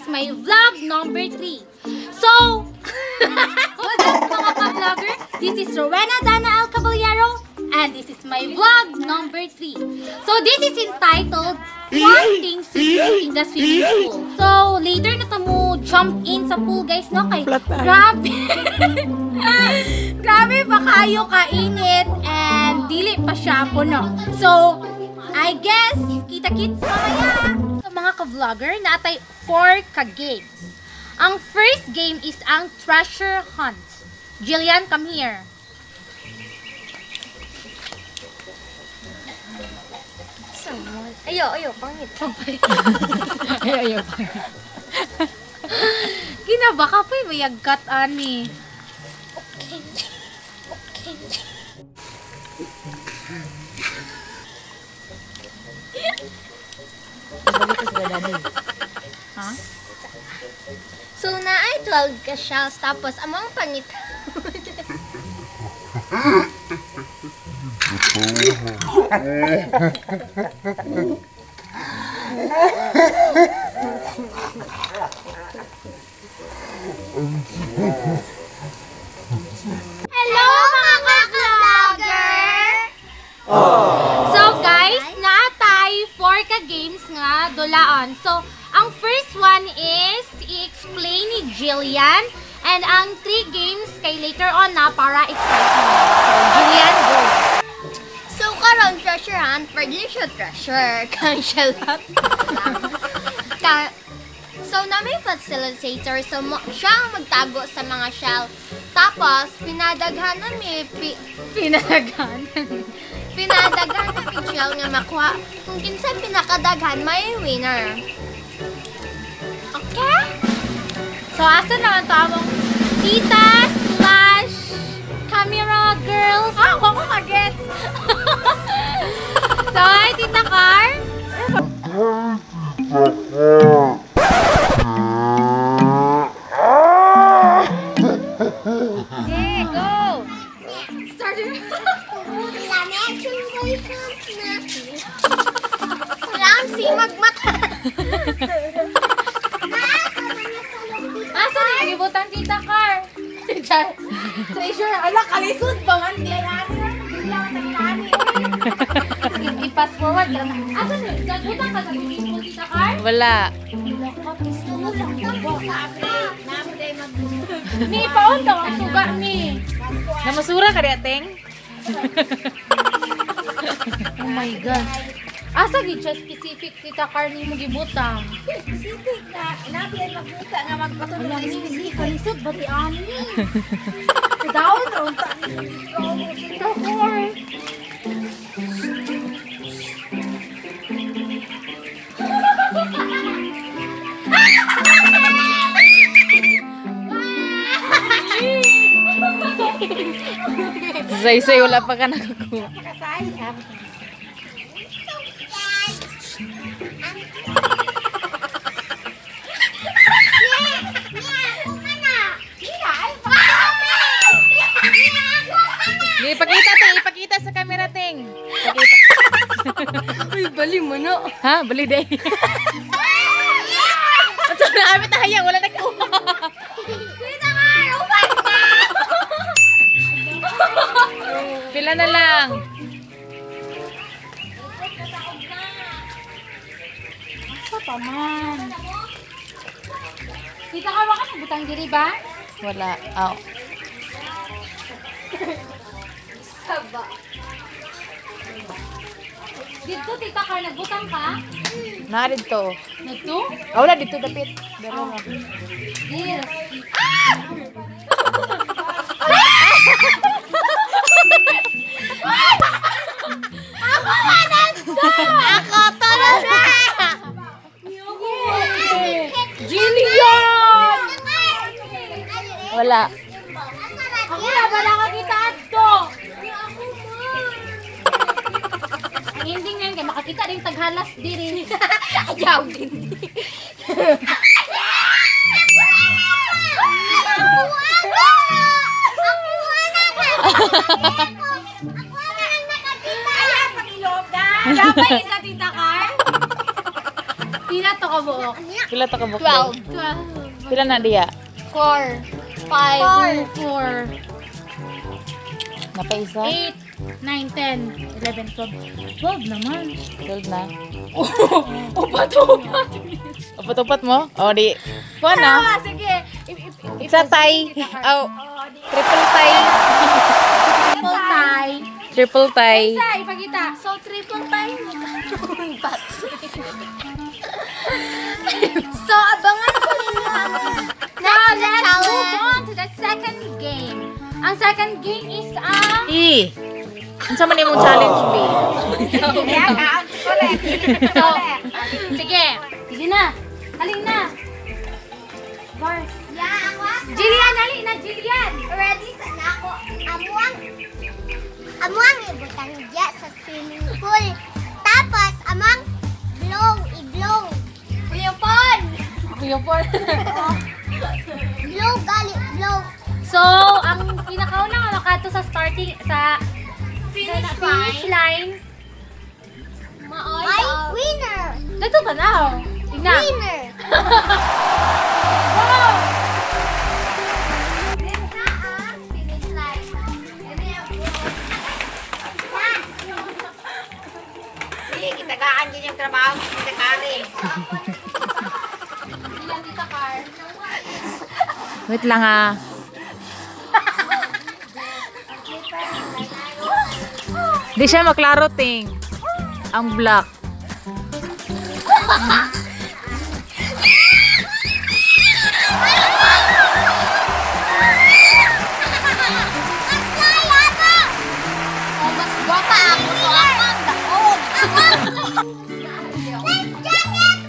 my vlog number 3. So, what's up mga ka-vlogger? This is Rowena Dana L. Caballero and this is my vlog number 3. So, this is entitled Fun Things to Do in the Swimming Pool. So, later na tamo jump in sa pool guys, no? Kay, grabe! Grabe pa kayo kainit and dili pa siya po, no? So, I guess, kita-kits mamaya. So, mga ka-vlogger, natay 4 ka-games. Ang first game is ang treasure hunt. Jillian, come here. Ayo, pangit. Ayo, pangit. Kinabaka po yung mayagkat, ani. Okay. Ha? So, na ay 12 ka shells, tapos amang pangit. Hello mga ka-vlogger! So guys, natay 4 ka-games nga dulaon. So, ang first one is i-explain ni Jillian and ang 3 games kay later on na para excitement. So, Jillian, go! So, karon treasure hunt, pwede siya treasure. Kang siya lang. So, na may facilitator. So, siya ang magtago sa mga shell. Tapos, pinadaghan na may... Pinadaghan yung shell nga makuha. Kung kinsa pinakadaghan, may winner. Okay? So, asa na ang tawag? Tita / camera girls. Ako mag-gets. So, hi, Tita Car. Okay, go. Start it. Ramsey, magmata. Asa na yung ibutang Tita Car? Treasure, ala, kalisod ba man? I-pass forward. Asa na yung ibutang ka sa swimming pool, Tita Car? Wala. Ni, paon daw ang suga ni. Namasura ka diateng? Oh my God. Asa gid siya specific Tita Car ni mo gibutang? Specific na, nabi ay magbuta nga magpatulog Wala na ni specific. kalisod ba ti ani? Daw daw ta. Tita Car. Say wala pa ka nakakuha. Ipakita sa camera ting. Ipakita. Uy, bali mo na. Ha, bali day. At na amit na hayang wala nagkuha. Tita Car, upan na! Pila na lang. Asa pa man? Tita Car, wala ka butang diri ba? Wala. Aw. Saba. Dito Tita Car, nagbutang ka? Na dito. Nagto? Wala dito dapit. Daro nga. Yes. Ako talaga! Jillian! Wala. Ako na ba nakakita ato? Ang ending ngayon kay makakita rin taghalas diri. Ayaw din. Dapat isa Tita Car? Pila to? ka buok? Pila ta ka book? 12. 12. Pila na diya? 4. 5. 4. Napaisa? 8. 9, 10, 11, 12. 12 naman. 12 na. Upat-upat. Upat-upat mo? O, di. Kuha na. Sige. Isa tie. Oh, triple tie. Triple tie. Triple tie. Isa, ipakita. So, triple time. So, abangan ko ninyo ang Now, next let's challenge. move on to the second game. Ang second game is ang... Unsa man imong challenge, B? So, sige. Sige na. Halin na. Bars. Yeah, ang wak. Jillian, halin na, Jillian. Ready sa nako. Amuang ibutang dya sa swimming pool. Tapos, amang i-blow. Kuya Pon! Kuya Paul. Blow, gali, blow. So, ang pinakaunang ano kato sa starting, sa finish line. Ay, winner! Dito pa na. Tingnan. Winner! Wow! Then na ang finish line. Hindi, kitagaan din yung trabaho. Kitakanin. Ilan dito, Car? Wait lang ah. Di siya maklaro ting. Ang black. Oh, mas guwapa ako. So, ako ang daog. Life jacket!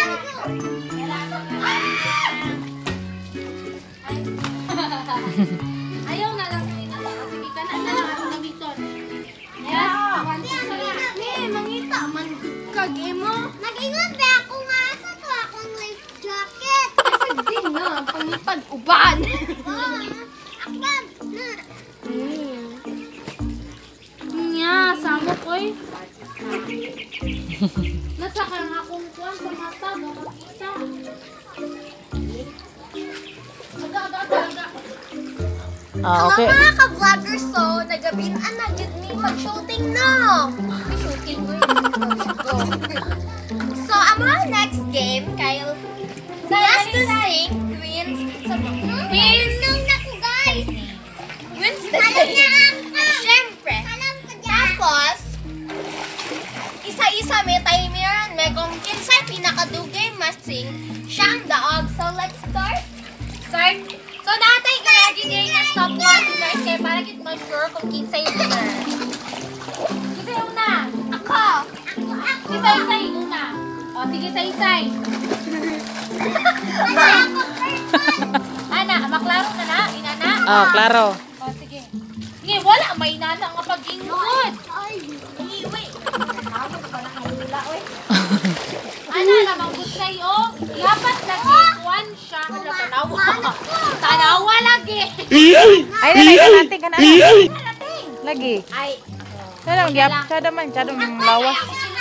Ayaw na lang. Sige ka na lang ako gamiton. Yes. One, two, three. Mangita man kage mo. Nag-ingon ba ako nga sa to akong life jacket? Kasi din nga, pangipag-uban. Akbab! Nya, samo koy. Nasa ka nga akong kuwan sa mata, ba makita. Aga. Ah, okay. Mga ka-vloggers, so, nagabinan na yun ni mag-shooting na. May shooting mo So, ang mga next game, Kyle, last to sing, wins, wins nung naku, guys. Wins the game. Siyempre. Tapos, isa-isa may timer, may kung kinsay pinakadugay masing, siyang daog. So, let's start. Start. So, natay ka lagi din na stopwatch, guys, kaya para kita mag-sure kung kinsay winner. Isa yung una. Ako. Isa-isa yung una. O, sige, isa-isay. Ana, maklaro na na. Inana. Ah, klaro. O, sige. Sige, wala. May inana nga pag-ingod. Iwi. Ana, namang busay, o. Dapat lagi. One siya. Hala, tanawa. Tanawa lagi. Ay, na natin ka na. Lagi. Ay, Sadam gyap, sadam lawas.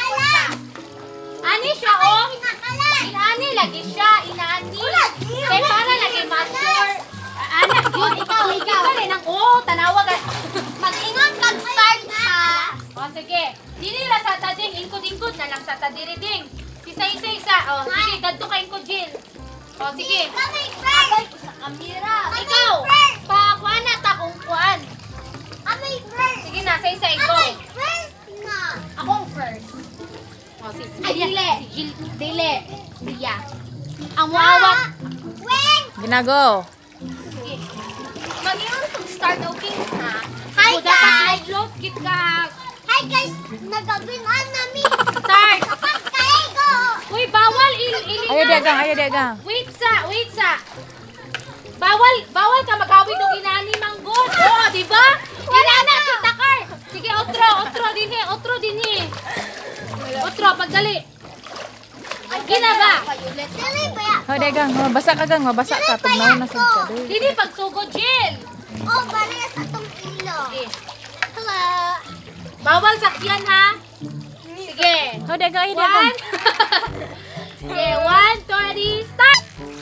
ani siya, o. Inani lagi siya. Inani. Kaya para lagi mature. Ana, yun, ikaw. Ikaw rin ang, tanawa ka. Mag-ingat mag-start ha. O, sige. Dili la sa tading. Ingkod-ingkod na lang sa tadiriding. Isa-isa. O, sige. Dadto ka ingkod, Jill. O, sige. Kamay first. Sa kamera. Ikaw. Pakuan na ta kung kuan. Kamay first. Sige na, sa-isa ikaw. Kamay first na. Akong first. O, si Ay, dili. Si Jill. Dili. Siya. Ang muawat. Weng. Ginago. Sige. Mag-ingat kung start okay ha. Hi O, dapat guys. i-upload kit ka. Hi guys. Nagabinan namin. Start. Kapag kaigo. Uy, bawal Ayo dagang, ayo dagang. Wait sa. Bawal ka magawin ng inani manggod. Oo, di ba? Inana kita kar. Sige, otro dinhi. Otro, pagdali. Gina ba? Dili ba ya? Oh, dagang, mabasa ka gang, mabasa ka tugnaw na sad ka. Dili. Dili pagsugod, Jill. Oh, bali sa tong ilo. Sige. Hello. Bawal sakyan ha. Sige. Oh, dagang, ayo One. dagang. Okay, 1, 2, start!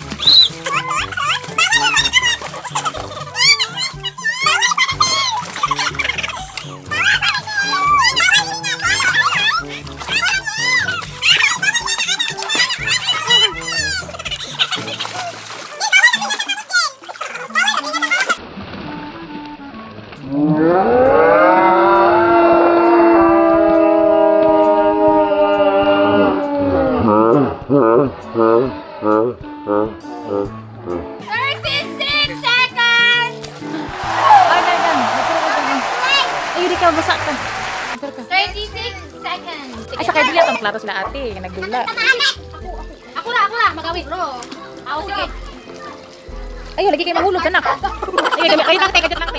Ay, di ka, basa ka. 36 seconds. Ay, sa kadila, ang klaro sila ate. Nagdula. Ako na, magawin. Ako, sige. Ay, lagi kayo mahulog, anak. Ay, kayo lang, kayo lang.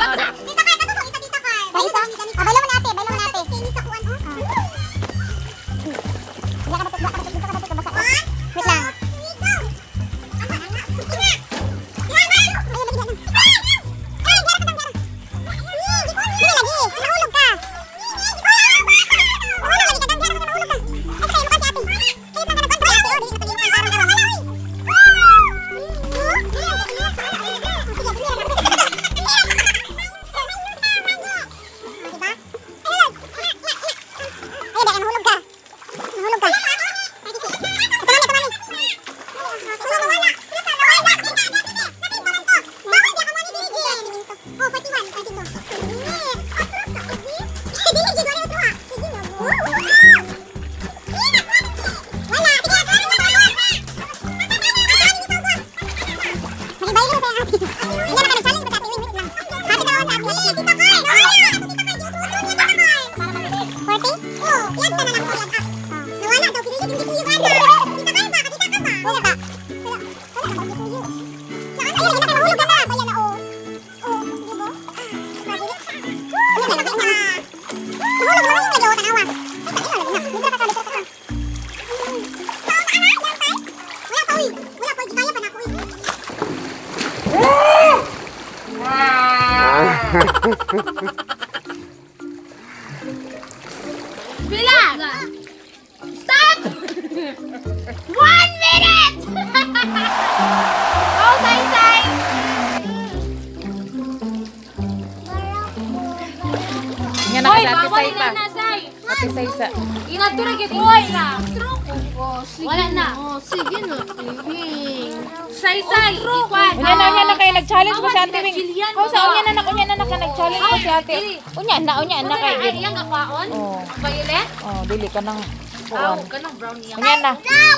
Bilang! Stop! 1 minute! Oh, Say! Yan na Hoy, sa ate bawal Say pa. na, Say! Ate Say sa. Inatura gid oy na. Wala na. Sige na, Tibing. Say, ikwan. Unya na kayo nag-challenge ko si Ate Wing. Gilian, How sa baba. unya na ka nag-challenge ko si Ate. Unya na kay Ay, gid. iyang kakwaon? Oh. Violet? Oh, dili ka nang Aw, kuan. kanang brown niya. Unya na.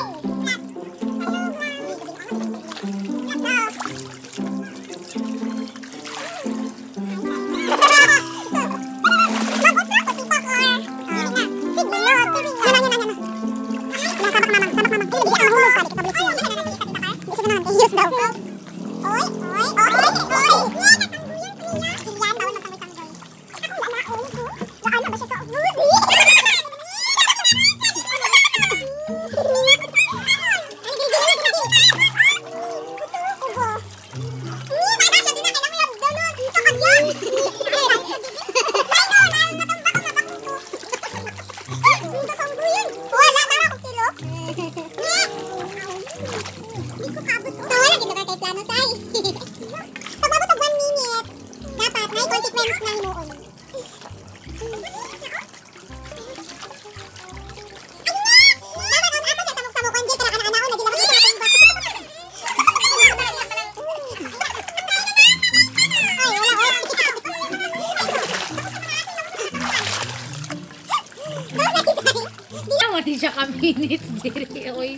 Di siya ka minutes diri oy.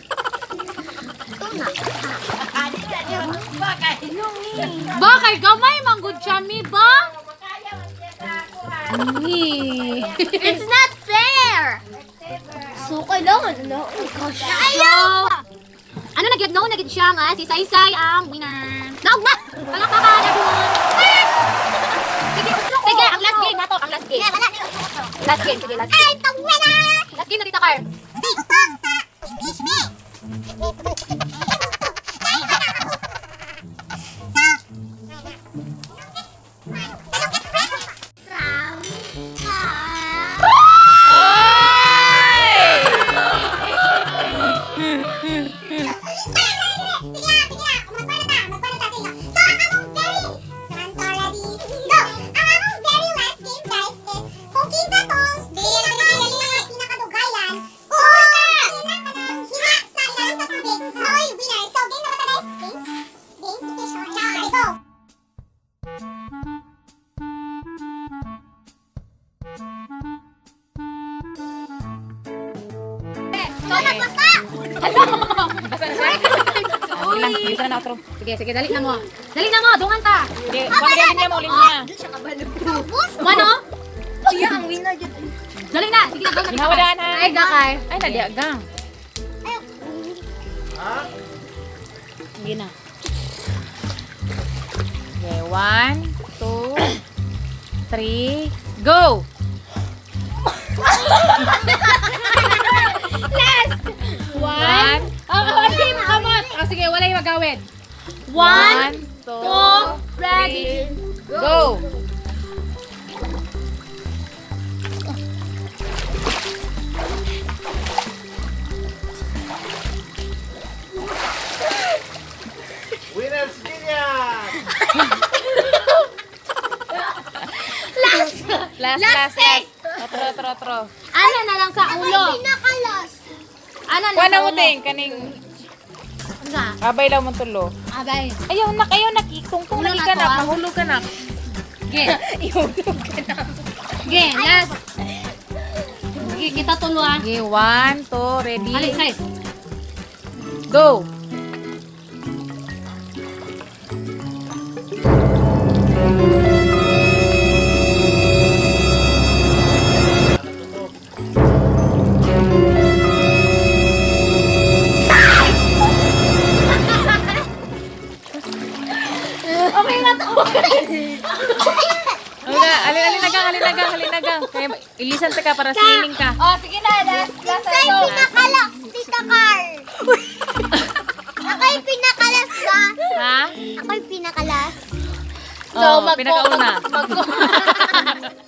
Bakay gamay manggod siya mi ba? It's not fair. So, kailangan na. Ayaw! Ano nagyod no? Nagyod siya nga. Si Saysay ang winner. Naugma! Palakpakan everyone! Sige, ang last game na to. Ang last game. Last game, sige, last game. Last game na Tita Carl. nabasa! Basta na siya. Sige lang, bisa na outro. Sige, sige, dali na mo. Dali na mo, dungan ta. Sige, kuha mo din niya mo, linya. Ano? Siya ang winner dyan. Dali na, sige, dungan ta. Ginawadaan ha. Ay, gakay. Ay, nadiagang. Sige na. Okay, 1, 2, 3, go! One. Okay, kamot. Sige, wala yung magawid. 1, 1, 2, ready. go! Winners Genius! Last. Otro. Ano na lang sa ulo? Pinakalas. Ano na Kuha sa na mo ulo? ting, kaning Ano sa? abay lang mo tulo. Abay. Ayaw nak, ikungkung Ulo na na ka to, na, ah. mahulog ka na. Ge. Ge, last. Sige, kita tuluan. Okay, 1, 2, ready, Alin, side. go! Okay na to. Halinagang. Kaya ilisan ta ka para swimming ka. Oh, sige na, last. Last Sa'yo ano. pinakalas, Tita Carl. Ako'y pinakalas ba? Ha? Ako'y pinakalas. So, pinakauna.